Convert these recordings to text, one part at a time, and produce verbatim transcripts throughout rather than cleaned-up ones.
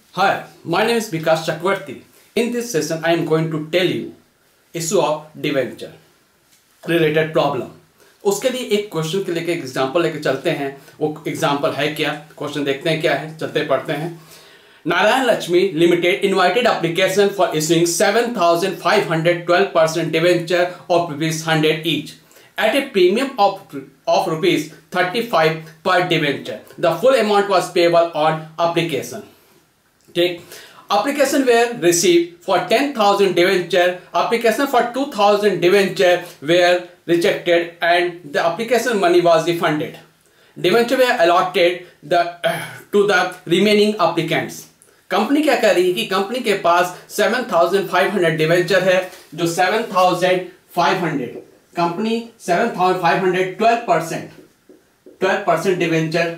Hi, my name is Vikas Chakravarti. In this session, I am going to tell you issue of debenture related problem. उसके लिए एक question के लेके example लेके चलते हैं. वो एग्जांपल है क्या, क्वेश्चन देखते हैं क्या है, चलते पढ़ते हैं. Narain Laxmi Ltd invited application for issuing seven thousand five hundred twelve percent debenture of rupees one hundred each at a premium of of rupees thirty-five per debenture. The full amount was payable on application. ठीक, application were received for ten thousand debenture, application for two thousand debenture were rejected and the application money was refunded. Debenture were allotted the uh, to the remaining applicants. Company क्या कर रही है कि company के पास seven thousand five hundred debenture है, जो seven thousand five hundred company seven thousand five hundred twelve percent twelve percent debenture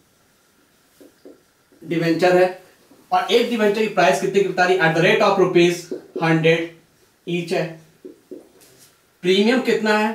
debenture है और एक डिवेंचर की प्राइस कितने की बता रही है? At the rate of rupees hundred each है. प्रीमियम कितना है?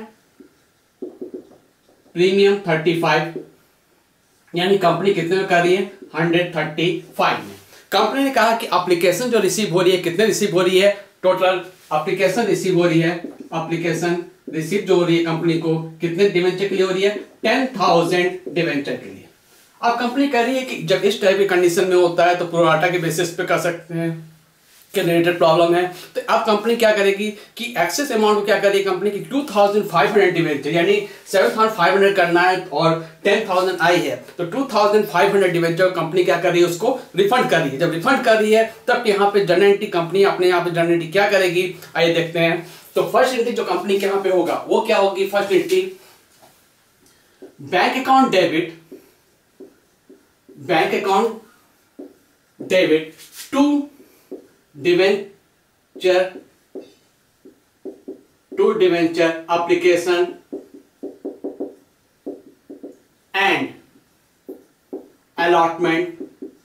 प्रीमियम थर्टी फाइव, यानी कंपनी कितने में कर रही है? हंड्रेड थर्टी फाइव में. कंपनी ने कहा कि एप्लीकेशन जो रिसीव हो रही है, कितने रिसीव हो रही है? टोटल एप्लीकेशन रिसीव हो रही है, एप्लीकेशन रिसीव जो हो रही है कंपनी को कितने डिवेंचर के लिए हो रही है? टेन थाउजेंड डिवेंचर के लिए. अब कंपनी कह रही है कि जब इस टाइप की कंडीशन में होता है तो प्रोराटा के बेसिस पे कर सकते हैं कि रिलेटेड प्रॉब्लम है. तो अब कंपनी क्या करेगी कि एक्सेस अमाउंट को क्या करेगी कंपनी की two thousand five hundred debenture, यानी सेवन थाउजेंड फाइव हंड्रेड करना है और टेन थाउजेंड आई है तो two thousand five hundred debenture company क्या कर रही है? उसको रिफंड कर रही है. जब रिफंड कर रही है तब यहाँ पे जनरल एंट्री कंपनी अपने यहाँ पे जनरल एंट्री क्या करेगी? आइए देखते हैं. तो फर्स्ट एंट्री जो कंपनी के यहाँ पे होगा वो क्या होगी? First entry bank account debit, bank account debit to debenture to debenture application and allotment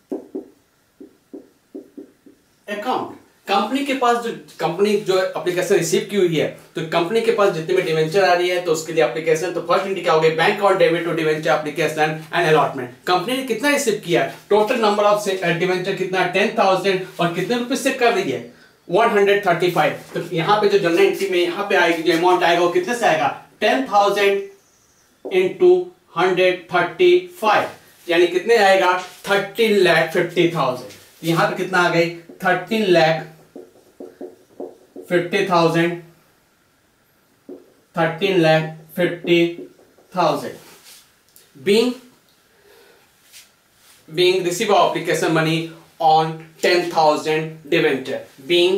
account. Company के पास जो कंपनी जो एप्लीकेशन रिसीव की हुई है तो कंपनी के पास जितने में डिवेंचर आ रही है तो उसके लिए एप्लीकेशन, तो फर्स्ट एंट्री क्या हो गई? Bank account debit to debenture application and allotment. Company ने कितना रिसीव किया? टोटल नंबर ऑफ डिवेंचर कितना? टेन थाउजेंड और कितने रुपए से कर रही है? One hundred thirty five. तो यहाँ पे जो जनरल एंट्री में यहाँ पे आएगी जो अमाउंट आएगा वो कितने से आएगा? Ten thousand into hundred thirty five, यानी कितने आएगा? Thirteen lakh fifty thousand. यहाँ पे कितना आ गई? Thirteen lakh fifty thousand thirteen lakh fifty thousand being being receive of application money on ten thousand debenture being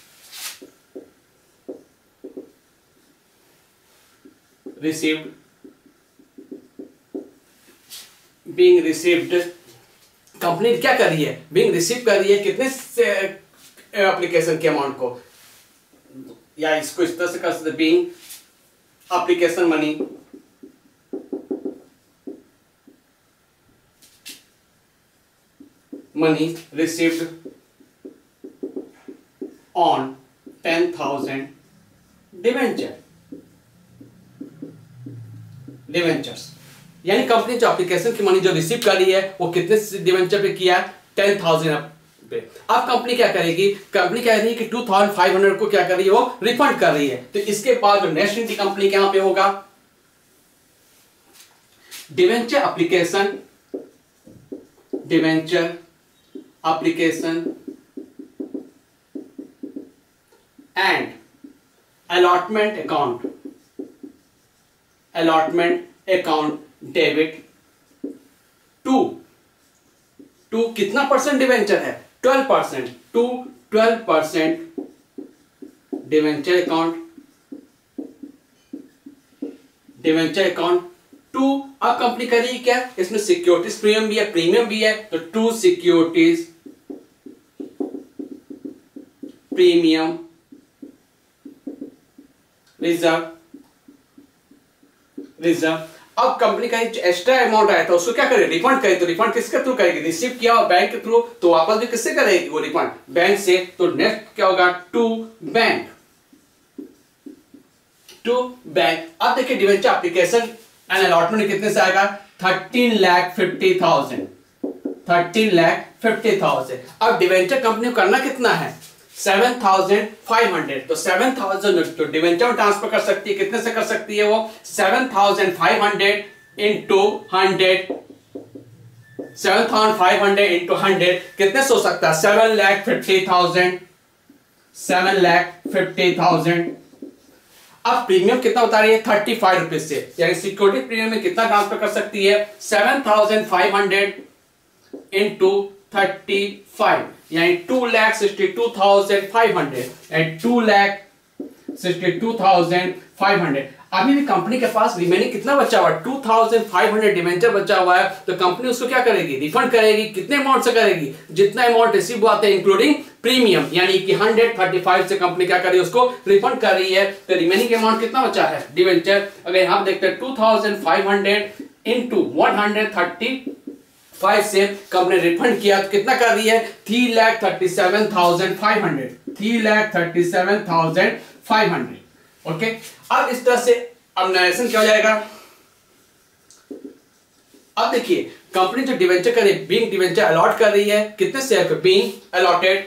received being received company क्या कर रही है? being receive कर रही है कितने से एप्लीकेशन के अमाउंट को, या इसको इस तरह से कर सकते being application money money received on ten thousand debenture debentures, यानी कंपनी जो एप्लीकेशन की मनी जो रिसीव कर रही है वो कितने डिवेंचर पे किया? Ten thousand. अब कंपनी क्या करेगी? कंपनी कह रही है कि टू थाउजेंड फाइव हंड्रेड को क्या कर रही है? वो रिफंड कर रही है. तो इसके बाद जो नेक्स्ट एंट्री कंपनी के यहां पे होगा debenture application debenture application and allotment account allotment account debit to to कितना परसेंट डिवेंचर है? Twelve percent to twelve percent debenture account debenture account to. अब कंपनी करेगी क्या? इसमें सिक्योरिटीज प्रीमियम भी है, प्रीमियम भी है, तो to securities premium reserve reserve. अब कंपनी का एक्स्ट्रा अमाउंट आया था उसको क्या करे? रिफंड करे. तो रिफंड किसके थ्रू करेगी? रिसीव किया और बैंक के थ्रू, तो वापस भी किससे करेगी वो रिफंड? बैंक से. तो नेक्स्ट क्या होगा? To bank to bank. अब देखिए डिवेंचर एप्लीकेशन एंड अलॉटमेंट कितने से आएगा? Thirteen lakh fifty thousand thirteen lakh fifty thousand. अब डिवेंचर कंपनी को करना कितना है, सेवन थाउजेंड फाइव हंड्रेड। तो सेवन थाउजेंड तो डिवेंचर में ट्रांसफर कर सकती है, कितने से कर सकती है वो, seven thousand five hundred into hundred, seven thousand five hundred into hundred कितने से हो सकता है, seven lakh fifty thousand, seven lakh fifty thousand. अब प्रीमियम कितना बता रही है, थर्टी फाइव रुपीज से, यानी सिक्योरिटी प्रीमियम में कितना ट्रांसफर कर सकती है, seven thousand five hundred into thirty five, यानी two lakh sixty two thousand five hundred and two lakh sixty two thousand five hundred. अभी भी कंपनी के पास रिमेनिंग कितना बचा हुआ है, two thousand five hundred debenture बचा हुआ है। तो कंपनी उसको क्या करेगी, रिफंड करेगी। कितने अमाउंट से करेगी, जितना अमाउंट रिसीव हुआ था इंक्लूडिंग प्रीमियम, यानी कि वन थर्टी फाइव से कंपनी क्या कर रही है, उसको रिफंड कर रही है। तो रिमेनिंग अमाउंट कितना बचा है डिवेंचर, अगर यहां देखते हैं two thousand five hundred into one thirty five से कंपनी रिफंड किया तो कितना कर रही है, three lakh thirty seven thousand five hundred, three lakh thirty seven thousand five hundred. Okay, अब इस तरह से अब नरेशन क्या हो जाएगा। अब देखिए कंपनी जो डिवेंचर कर रही है, बीइंग डिवेंचर अलॉट कर रही है कितने शेयर पे, बीइंग अलॉटेड,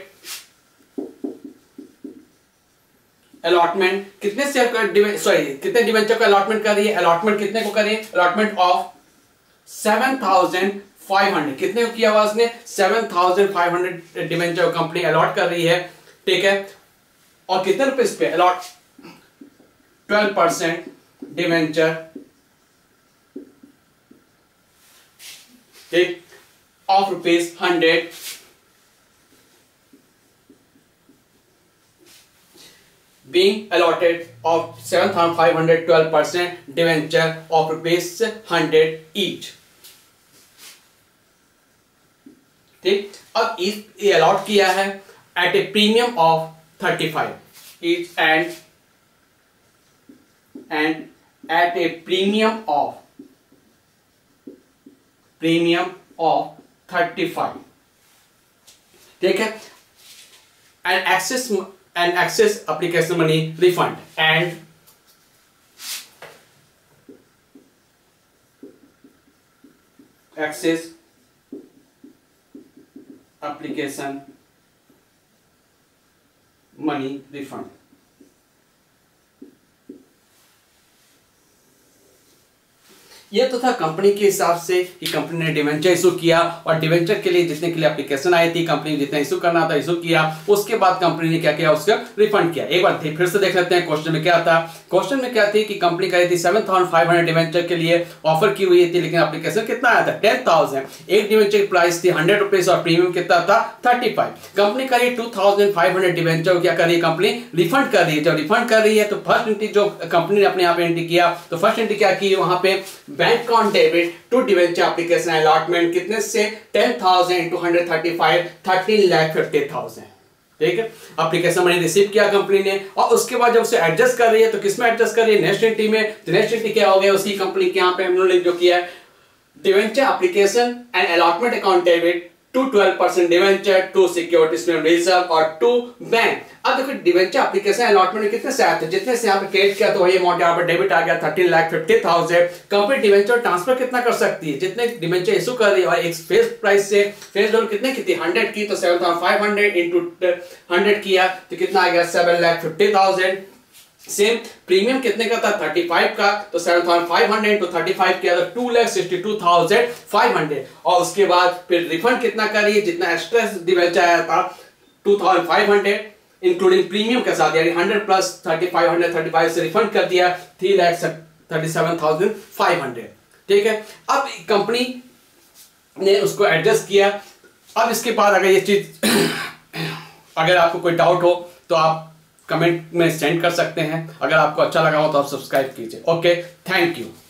अलॉटमेंट कितने शेयर का, सॉरी कितने डिवेंचर को अलॉटमेंट कर रही है, अलॉटमेंट कितने को कर रही है, allotment of seven thousand five hundred, कितने को किया हुआ उसने, seven thousand five hundred debenture company allot कर रही है, ठीक है। और कितने रुपए इस पे अलॉट, ट्वेल्व परसेंट डिवेंचर, ठीक, of rupees hundred, being allotted of seven thousand five hundred, twelve percent debenture of rupees hundred each, ठीक। अब इस ये अलॉट किया है at a premium of thirty five each and and at a premium of premium of thirty five, ठीक है। and access and access application money refund and access application money refund। ये तो था कंपनी के हिसाब से कि कंपनी ने डिवेंचर इशू किया और डिवेंचर के लिए जितने के लिए एप्लीकेशन आई थी कंपनी ने जितना इशू करना था इशू किया। उसके बाद कंपनी ने क्या किया, उसका रिफंड किया। एक बार फिर से देख लेते हैं क्वेश्चन में क्या था। क्वेश्चन में क्या थी कि कंपनी कह रही थी seven thousand five hundred debenture के लिए ऑफर की हुई थी, लेकिन एप्लीकेशन कितना आया था, टेन थाउजेंड। एक डिवेंचर की प्राइस थी हंड्रेड रुपीज और प्रीमियम कितना था, थर्टी फाइव। कंपनी कह रही two thousand five hundred debenture क्या कर रही है, कंपनी रिफंड कर रही है। जब रिफंड कर रही है तो फर्स्ट एंट्री जो कंपनी ने अपने यहाँ पे एंट्री किया, तो फर्स्ट एंट्री क्या की, वहां पे bank on debit to debenture application allotment कितने से, ten thousand into hundred thirty five, thirteen lakh fifty thousand, ठीक है। एप्लीकेशन मनी रिसीव किया कंपनी ने और उसके बाद जब उसे एडजस्ट कर रही है तो किसमें एडजस्ट कर रही है, नेक्स्ट एंट्री में। तो नेक्स्ट एंट्री क्या हो गया, उसकी कंपनी के यहाँ पे हमने जो किया है, debenture application and allotment account debit to twelve percent debenture to securities में रिजर्व और टू बैंक। अब देखो डिवेंचर एप्लीकेशन अलॉटमेंट में कितने से आए थे, जितने से यहाँ पे क्रेडिट किया तो वही अमाउंट यहाँ पर डेबिट आ गया, thirteen lakh fifty thousand. Company debenture transfer कितना कर सकती है, जितने डिवेंचर इशू कर रही है और एक फेस प्राइस से फेस वैल्यू कितने की थी, हंड्रेड की, तो seven thousand five hundred into hundred किया तो कितना आ गया, seven lakh fifty thousand. Same premium कितने का था, थर्टी फाइव का, तो seven thousand five hundred to thirty five किया तो two lakh sixty two thousand five hundred. और उसके बाद फिर रिफंड कितना करिए, जितना एक्स्ट्रा डिवेंचर आया था two thousand five hundred including premium के साथ, यानी hundred plus thirty five hundred thirty five से रिफंड कर दिया three lakh thirty seven thousand five hundred, ठीक है। अब कंपनी ने उसको एडजस्ट किया। अब इसके बाद अगर ये चीज अगर आपको कोई डाउट हो तो आप कमेंट में सेंड कर सकते हैं। अगर आपको अच्छा लगा हो तो आप सब्सक्राइब कीजिए। Okay, thank you.